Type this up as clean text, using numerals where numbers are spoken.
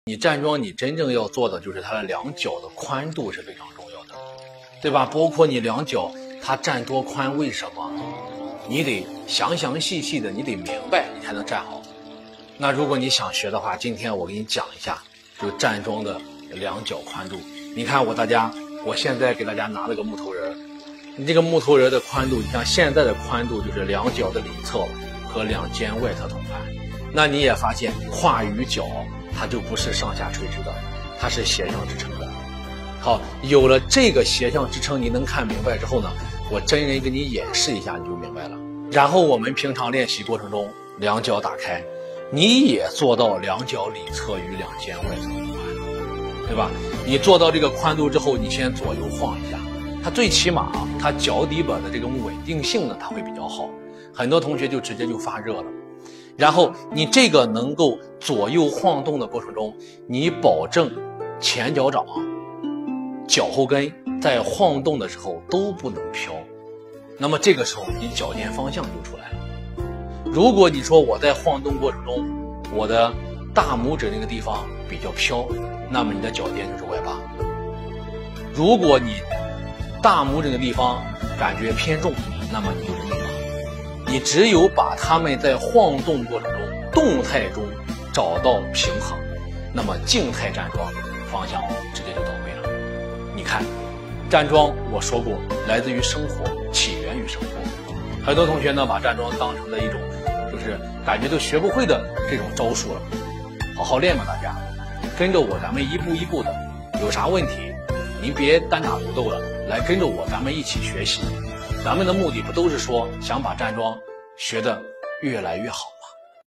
你站桩，你真正要做的就是它的两脚的宽度是非常重要的，对吧？包括你两脚它站多宽，为什么？你得详详细细的，你得明白，你才能站好。那如果你想学的话，今天我给你讲一下，就站桩的两脚宽度。你看我现在给大家拿了个木头人，你这个木头人的宽度，你像现在的宽度就是两脚的里侧和两肩外侧同宽。那你也发现胯与脚它就不是上下垂直的，它是斜向支撑的。好，有了这个斜向支撑，你能看明白之后呢，我真人给你演示一下，你就明白了。然后我们平常练习过程中，两脚打开，你也做到两脚里侧与两肩外侧同宽，对吧？你做到这个宽度之后，你先左右晃一下，它最起码它脚底板的这种稳定性呢，它会比较好。很多同学就直接就发热了。然后你这个能够左右晃动的过程中，你保证前脚掌、脚后跟在晃动的时候都不能飘。那么这个时候你脚尖方向就出来了。如果你说我在晃动过程中，我的大拇指那个地方比较飘，那么你的脚尖就是外八。如果你大拇指的地方感觉偏重，那么你就是内八。你只有把它们在晃动过程中、动态中找到平衡，那么静态站桩方向直接就到位了。你看，站桩我说过，来自于生活，起源于生活。很多同学呢把站桩当成了一种就是感觉都学不会的这种招数了。好好练吧，大家跟着我，咱们一步一步的。有啥问题，您别单打独斗了，来跟着我，咱们一起学习。咱们的目的不都是说想把站桩学得越来越好？